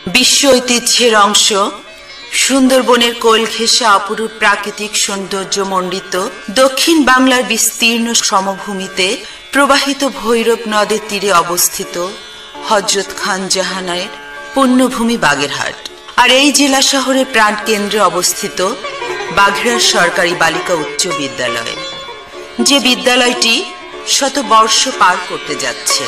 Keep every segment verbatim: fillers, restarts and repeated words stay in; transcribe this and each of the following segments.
বিশ্ব ঐতিহ্যের অংশ সুন্দরবনের কোল ঘেঁষা অপরূপ প্রাকৃতিক সৌন্দর্য মণ্ডিত দক্ষিণ বাংলার বিস্তীর্ণ সমভূমিতে প্রবাহিত ভৈরব নদের তীরে অবস্থিত হযরত খান জাহানের পুণ্যভূমি বাগেরহাট। আর এই জেলা শহরের প্রাণকেন্দ্রে অবস্থিত বাগেরহাট সরকারি বালিকা উচ্চ বিদ্যালয়, যে বিদ্যালয়টি শত বর্ষ পার করতে যাচ্ছে।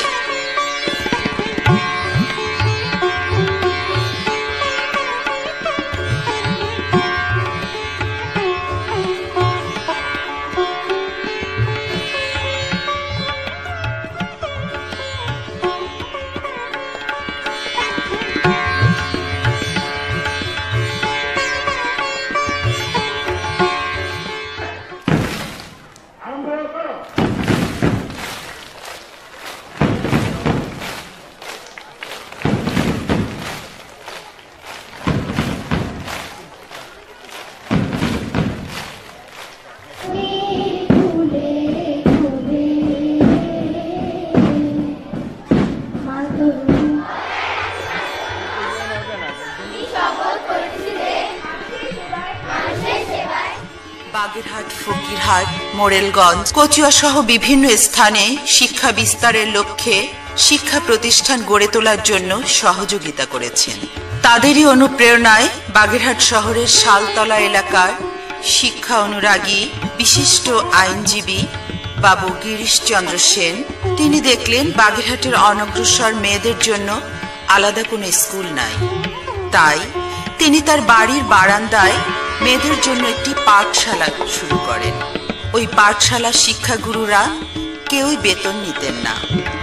বাগেরহাট, ফকিরহাট, মোরেলগঞ্জ, কচুয়া সহ বিভিন্ন স্থানে শিক্ষা বিস্তারের লক্ষ্যে শিক্ষা প্রতিষ্ঠান গড়ে তোলার জন্য সহযোগিতা করেছেন। তাদেরই অনুপ্রেরণায় বাগেরহাট শহরের শালতলা এলাকার শিক্ষা অনুরাগী বিশিষ্ট আইনজীবী বাবু গিরিশচন্দ্র সেন তিনি দেখলেন বাগেরহাটের অনগ্রসর মেয়েদের জন্য আলাদা কোনো স্কুল নাই। তাই তিনি তার বাড়ির বারান্দায় মেয়েদের জন্য একটি পাঠশালা শুরু করেন। ওই পাঠশালা শিক্ষাগুরুরা কেউই বেতন নিতেন না,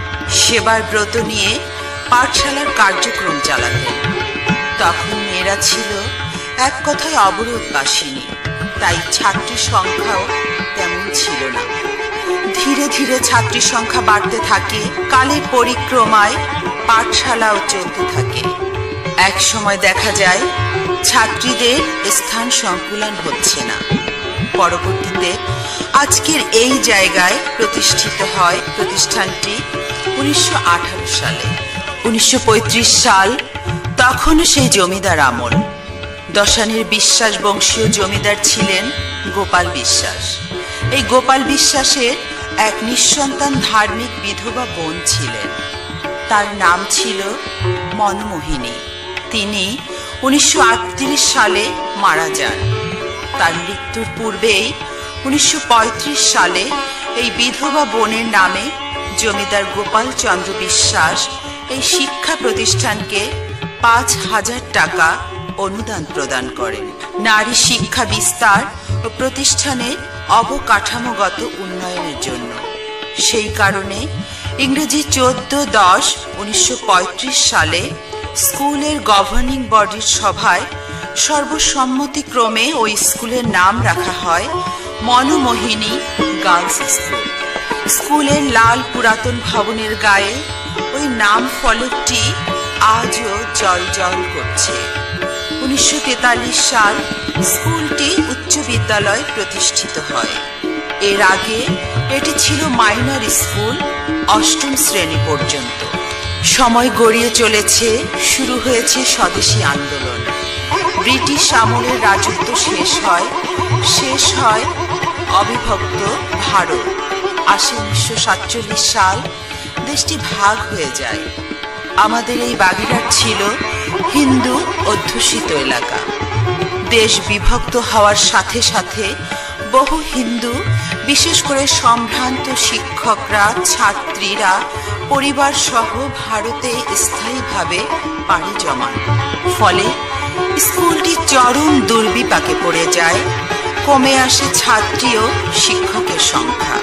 সেবার ব্রত নিয়ে পাঠশালার কার্যক্রম চালাতেন। তখন মেয়েরা ছিল এক কথায় অবরোধবাসিনী, তাই ছাত্রী সংখ্যাও তেমন ছিল না। ধীরে ধীরে ছাত্রী সংখ্যা বাড়তে থাকে, কালের পরিক্রমায় পাঠশালাও চলতে থাকে। এক সময় দেখা যায় ছাত্রীদের স্থান সংকুলন হচ্ছে না। পরবর্তীতে আজকের এই জায়গায় প্রতিষ্ঠিত হয় প্রতিষ্ঠানটি উনিশশো আঠারো সালে। উনিশশো পঁয়ত্রিশ সাল, তখনও সেই জমিদার আমল। দশানের বিশ্বাস বংশীয় জমিদার ছিলেন গোপাল বিশ্বাস। এই গোপাল বিশ্বাসের এক নিঃসন্তান ধার্মিক বিধবা বোন ছিলেন, তার নাম ছিল মনমোহিনী। তিনি উনিশশো আটত্রিশ সালে মারা যান। তার মৃত্যুর পূর্বেই উনিশশো পঁয়ত্রিশ সালে এই বিধবা বোনের নামে জমিদার গোপাল চন্দ্র বিশ্বাস এই শিক্ষা প্রতিষ্ঠানকে পাঁচ হাজার টাকা অনুদান প্রদান করেন নারী শিক্ষা বিস্তার ও প্রতিষ্ঠানের অবকাঠামোগত উন্নয়নের জন্য। সেই কারণে ইংরেজি চোদ্দ দশ উনিশশো পঁয়ত্রিশ সালে স্কুলের গভর্নিং বডির সভায় সর্বসম্মতিক্রমে ওই স্কুলের নাম রাখা হয় মনমোহিনী গার্লস স্কুল। স্কুলের লাল পুরাতন ভবনের গায়ে ওই নাম ফলকটি আজও জলজল করছে। উনিশশো তেতাল্লিশ সাল স্কুলটি উচ্চ বিদ্যালয় প্রতিষ্ঠিত হয়। এর আগে এটি ছিল মাইনর স্কুল, অষ্টম শ্রেণী পর্যন্ত। সময় গড়িয়ে চলেছে, শুরু হয়েছে স্বদেশী আন্দোলন। ব্রিটিশ আমলের রাজত্ব শেষ হয়, শেষ হয় অবিভক্ত ভারত। আসে উনিশশো সাতচল্লিশ সাল, দেশটি ভাগ হয়ে যায়। আমাদের এই বাগেরহাট ছিল হিন্দু অধ্যুষিত এলাকা। দেশ বিভক্ত হওয়ার সাথে সাথে বহু হিন্দু, বিশেষ করে সম্ভ্রান্ত শিক্ষকরা, ছাত্রীরা পরিবার সহ ভারতে স্থায়ীভাবে পাড়ি জমান। ফলে স্কুলটি চরম দুর্বিপাকে পড়ে যায়। কমে আসে ছাত্রী ও শিক্ষকের সংখ্যা।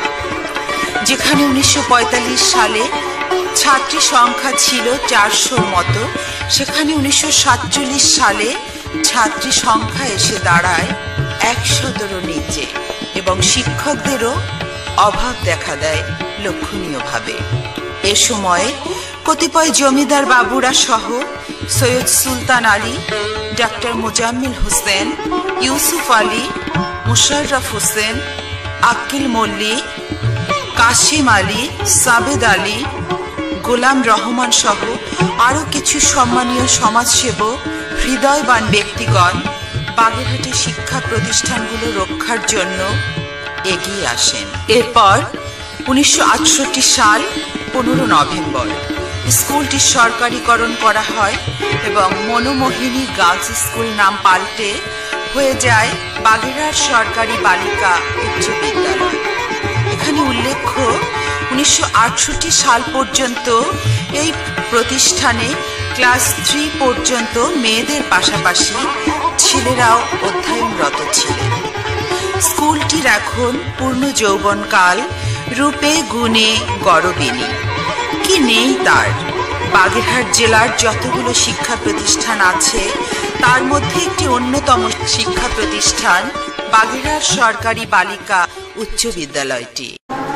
যেখানে উনিশশো পঁয়তাল্লিশ সালে ছাত্রী সংখ্যা ছিল চারশোর মতো, সেখানে উনিশশো সাতচল্লিশ সালে ছাত্রী সংখ্যা এসে দাঁড়ায় একশোতেরও নিচে এবং শিক্ষকদেরও অভাব দেখা দেয় লক্ষণীয়ভাবে। এ সময়ে কতিপয় জমিদার বাবুরা সহ সৈয়দ সুলতান আলী, ডাক্তার মোজাম্মেল হোসেন, ইউসুফ আলী, মুশাররফ হোসেন, আক্কিল মল্লিক, কাশিম আলী, সাবেদ আলী, গোলাম রহমান সহ আরও কিছু সম্মানীয় সমাজসেবক, হৃদয়বান ব্যক্তিগণ বাগেরহাটের শিক্ষা প্রতিষ্ঠানগুলো রক্ষার জন্য এগিয়ে আসেন। এরপর উনিশশো আটষট্টি সাল পনেরো নভেম্বর স্কুলটি সরকারিকরণ করা হয় এবং মনোমোহিনী গার্লস স্কুল নাম পাল্টে হয়ে যায় বাগেরহাট সরকারি বালিকা উচ্চ বিদ্যালয়। এখানে উল্লেখ্য, উনিশশো আটষট্টি সাল পর্যন্ত এই প্রতিষ্ঠানে ক্লাস থ্রি পর্যন্ত মেয়েদের পাশাপাশি ছেলেরাও অধ্যয়নরত ছিলেন। স্কুলটির এখন পূর্ণ যৌবনকাল, রূপে গুণে গরবিনী কি নেই তার। বাগেরহাট জেলার যতগুলো শিক্ষা প্রতিষ্ঠান আছে তার মধ্যে একটি অন্যতম শিক্ষা প্রতিষ্ঠান বাগেরহাট সরকারি বালিকা উচ্চ বিদ্যালয়টি।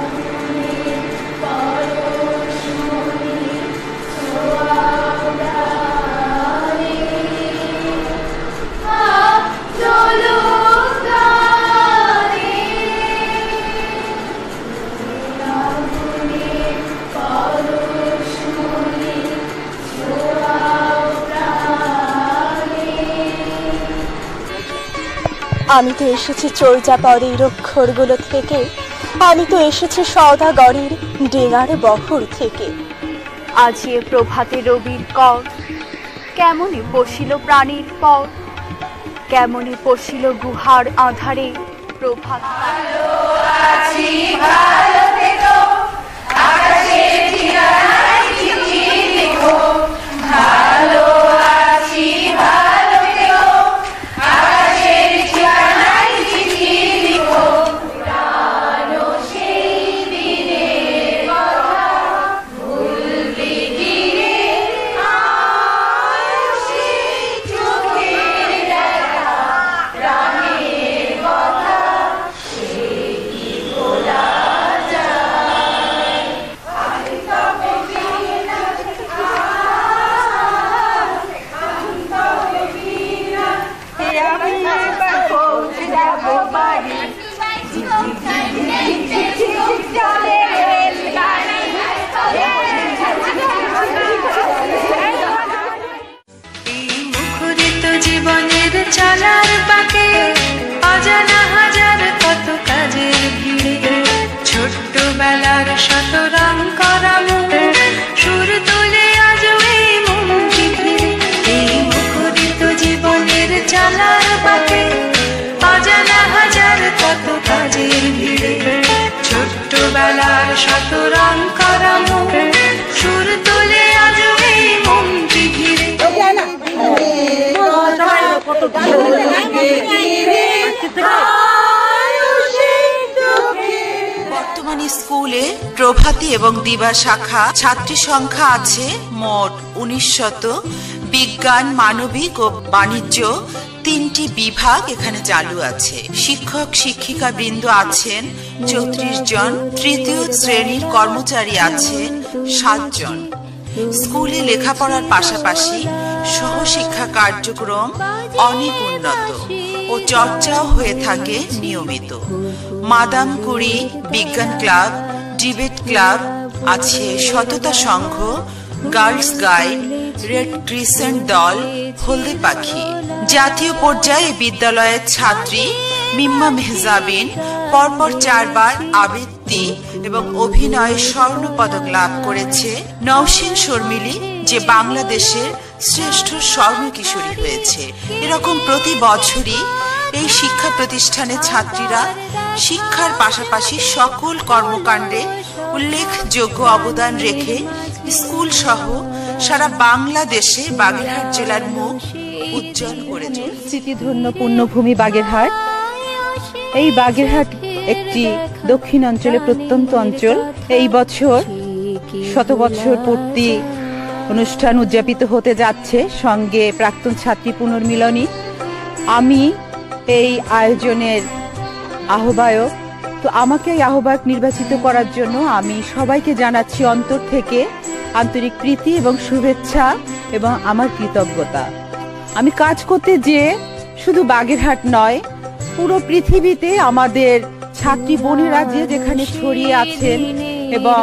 আমি তো এসেছি চর্যাপদের অক্ষরগুলো থেকে, আমি তো এসেছি সওদাগরের ডেঙার বহর থেকে। আজি এ প্রভাতে রবির কর, কেমনে পশিল প্রাণীর পর, কেমনে পশিল গুহার আধারে প্রভাত। জীবনের চলার বাকে অজানা হাজার কত কাজের ভিড়ে, ছোট্টবেলার শত রং করা মন সুর তুলে আজ এই মনটি ঘিরে। এই মুখরিত জীবনের চলার বাকে অজানা হাজার কত কাজের ভিড়ে, ছোট্টবেলার শত রং করা মন সুর তুলে আজ এই মনটি ঘিরে। বর্তমানে স্কুলে প্রভাতী এবং দিবা শাখা ছাত্রী সংখ্যা আছে মোট উনিশ শত। বিজ্ঞান, মানবিক ও বাণিজ্য তিনটি বিভাগ এখানে চালু আছে। শিক্ষক শিক্ষিকা বৃন্দ আছেন চৌত্রিশ জন। তৃতীয় শ্রেণীর কর্মচারী আছেন সাত জন। স্কুলে লেখাপড়ার পাশাপাশি সহশিক্ষা কার্যক্রম অনেক উন্নত ও চর্চাও হয়ে থাকে নিয়মিত। মাদাম কুড়ি বিজ্ঞান ক্লাব, ডিবেট ক্লাব আছে, সততা সংঘ, গার্লস গাইড, রেড ক্রিসেন্ট দল, হলদে পাখি। জাতীয় পর্যায়ে বিদ্যালয়ের ছাত্রী মিম্মা মেহজাবিন পরপর চারবার আবৃত্তি এবং অভিনয়ে স্বর্ণ পদক লাভ করেছে। নওশিন শর্মিলী যে বাংলাদেশের শ্রেষ্ঠ স্বর্ণ কিশোরী হয়েছে। এরকম প্রতি বছরই এই শিক্ষা প্রতিষ্ঠানের ছাত্রীরা শিক্ষার পাশাপাশি সকল কর্মকাণ্ডে উল্লেখযোগ্য অবদান রেখে স্কুল সহ সারা বাংলাদেশে বাগেরহাট জেলার মুখ উজ্জ্বল করে চলেছে। স্মৃতিধন্য পুণ্যভূমি বাগেরহাট। এই বাগেরহাট একটি দক্ষিণাঞ্চলে প্রত্যন্ত অঞ্চল। এই বছর শত বছর পূর্তি অনুষ্ঠান উদযাপিত হতে যাচ্ছে, সঙ্গে প্রাক্তন ছাত্রী পুনর্মিলনী। আমি এই আয়োজনের আহ্বায়ক। তো আমাকে এই আহ্বায়ক নির্বাচিত করার জন্য আমি সবাইকে জানাচ্ছি অন্তর থেকে আন্তরিক প্রীতি এবং শুভেচ্ছা এবং আমার কৃতজ্ঞতা। আমি কাজ করতে যেয়ে শুধু বাগেরহাট নয়, পুরো পৃথিবীতে আমাদের ছাত্রী বোনেরা যে যেখানে ছড়িয়ে আছেন এবং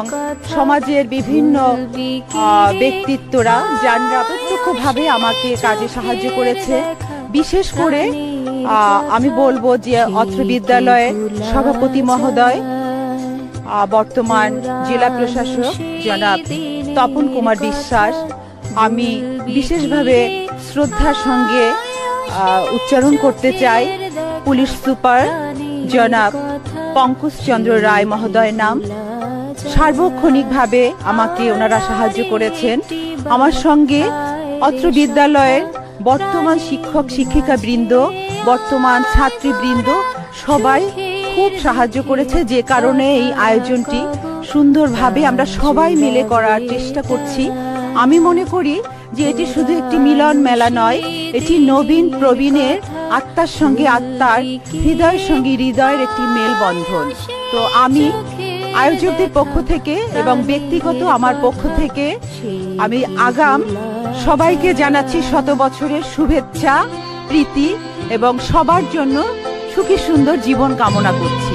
সমাজের বিভিন্ন ব্যক্তিত্বরা যারা প্রত্যক্ষভাবে আমাকে কাজে সাহায্য করেছে। বিশেষ করে আমি বলবো যে অত্র বিদ্যালয়ের সভাপতি মহোদয়, বর্তমান জেলা প্রশাসক জনাব তপন কুমার বিশ্বাস, আমি বিশেষভাবে শ্রদ্ধার সঙ্গে উচ্চারণ করতে চাই পুলিশ সুপার জনাব পঙ্কজ চন্দ্র রায় মহোদয়ের নাম। সার্বক্ষণিকভাবে আমাকে ওনারা সাহায্য করেছেন। আমার সঙ্গে অত্র বিদ্যালয়ের বর্তমান শিক্ষক শিক্ষিকা বৃন্দ, বর্তমান ছাত্রীবৃন্দ সবাই খুব সাহায্য করেছে, যে কারণে এই আয়োজনটি সুন্দরভাবে আমরা সবাই মিলে করার চেষ্টা করছি। আমি মনে করি যে এটি শুধু একটি মিলন মেলা নয়, এটি নবীন প্রবীণের আত্মার সঙ্গে আত্মার, হৃদয়ের সঙ্গে হৃদয়ের একটি মেলবন্ধন। তো আমি আয়োজকদের পক্ষ থেকে এবং ব্যক্তিগত আমার পক্ষ থেকে আমি আগাম সবাইকে জানাচ্ছি শত বছরের শুভেচ্ছা, প্রীতি এবং সবার জন্য সুখী সুন্দর জীবন কামনা করছি।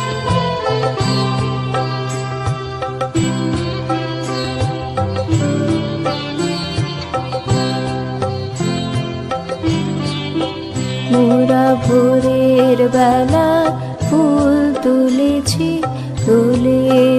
মোরা ভোরের বেলা ফুল তুলেছি, তুলে